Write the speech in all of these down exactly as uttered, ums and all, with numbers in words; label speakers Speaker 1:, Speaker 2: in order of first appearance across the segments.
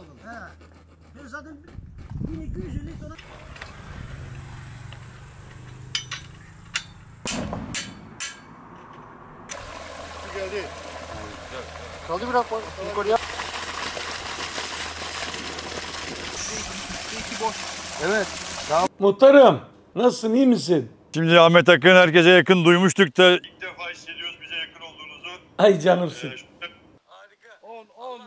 Speaker 1: He. Ben zaten bin iki yüz elli dolar.
Speaker 2: Geldi. Kaldı biraz yukarıya. Evet.
Speaker 3: Muhtarım, nasılsın, iyi misin?
Speaker 4: Şimdi Ahmet Akın herkese yakın, duymuştuk da ilk defa hissediyoruz bize yakın olduğunuzu.
Speaker 3: Ay canımsın.
Speaker 4: Harika. on on.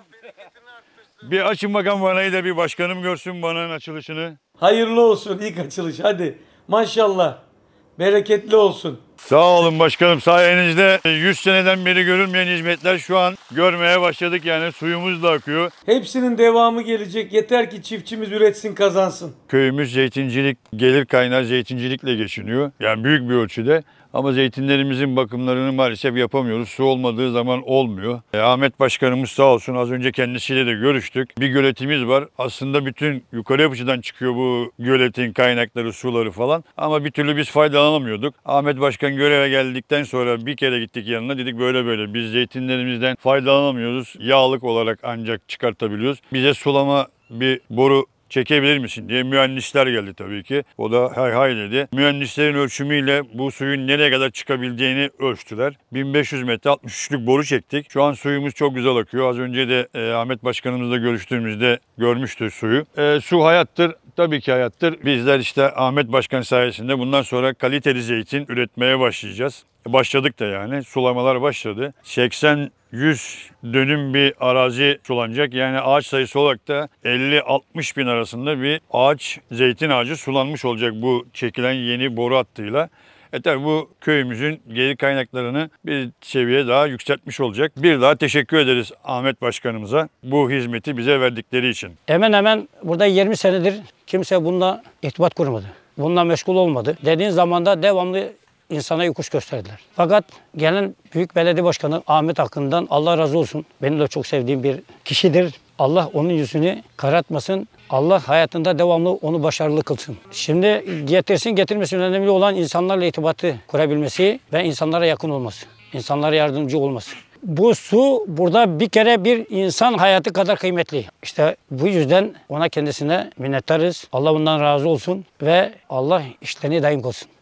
Speaker 4: Bir açın bakalım vanayı da bir başkanım görsün vananın açılışını.
Speaker 3: Hayırlı olsun ilk açılış, hadi. Maşallah. Bereketli olsun.
Speaker 4: Sağ olun başkanım, sayenizde yüz seneden beri görülmeyen hizmetler şu an görmeye başladık, yani suyumuz da akıyor.
Speaker 3: Hepsinin devamı gelecek. Yeter ki çiftçimiz üretsin, kazansın.
Speaker 4: Köyümüz zeytincilik, gelir kaynağı zeytincilikle geçiniyor. Yani büyük bir ölçüde. Ama zeytinlerimizin bakımlarını maalesef yapamıyoruz. Su olmadığı zaman olmuyor. E, Ahmet Başkanımız sağ olsun, az önce kendisiyle de görüştük. Bir göletimiz var. Aslında bütün yukarı yapıcıdan çıkıyor bu göletin kaynakları, suları falan. Ama bir türlü biz faydalanamıyorduk. Ahmet Başkan göreve geldikten sonra bir kere gittik yanına, dedik böyle böyle biz zeytinlerimizden faydalanamıyoruz. Yağlık olarak ancak çıkartabiliyoruz. Bize sulama bir boru çekebilir misin diye mühendisler geldi tabii ki. O da hay hay dedi. Mühendislerin ölçümüyle bu suyun nereye kadar çıkabileceğini ölçtüler. bin beş yüz metre altmış üçlük boru çektik. Şu an suyumuz çok güzel akıyor. Az önce de e, Ahmet Başkanımızla görüştüğümüzde görmüştü suyu. E, su hayattır. Tabii ki hayattır. Bizler işte Ahmet Başkan sayesinde bundan sonra kaliteli zeytin üretmeye başlayacağız. Başladık da yani. Sulamalar başladı. seksen yüz dönüm bir arazi sulanacak. Yani ağaç sayısı olarak da elli altmış bin arasında bir ağaç, zeytin ağacı sulanmış olacak bu çekilen yeni boru hattıyla. E tabi bu köyümüzün gelir kaynaklarını bir seviye daha yükseltmiş olacak. Bir daha teşekkür ederiz Ahmet Başkanımıza bu hizmeti bize verdikleri için.
Speaker 5: Hemen hemen burada yirmi senedir kimse bununla irtibat kurmadı. Bununla meşgul olmadı. Dediğin zamanda devamlı insana yokuş gösterdiler. Fakat gelen Büyük Belediye Başkanı Ahmet Akın'dan Allah razı olsun. Benim de çok sevdiğim bir kişidir. Allah onun yüzünü karartmasın. Allah hayatında devamlı onu başarılı kılsın. Şimdi getirsin getirmesin, önemli olan insanlarla irtibatı kurabilmesi ve insanlara yakın olması. İnsanlara yardımcı olması. Bu su burada bir kere bir insan hayatı kadar kıymetli. İşte bu yüzden ona kendisine minnettarız. Allah bundan razı olsun ve Allah işlerini daim kılsın.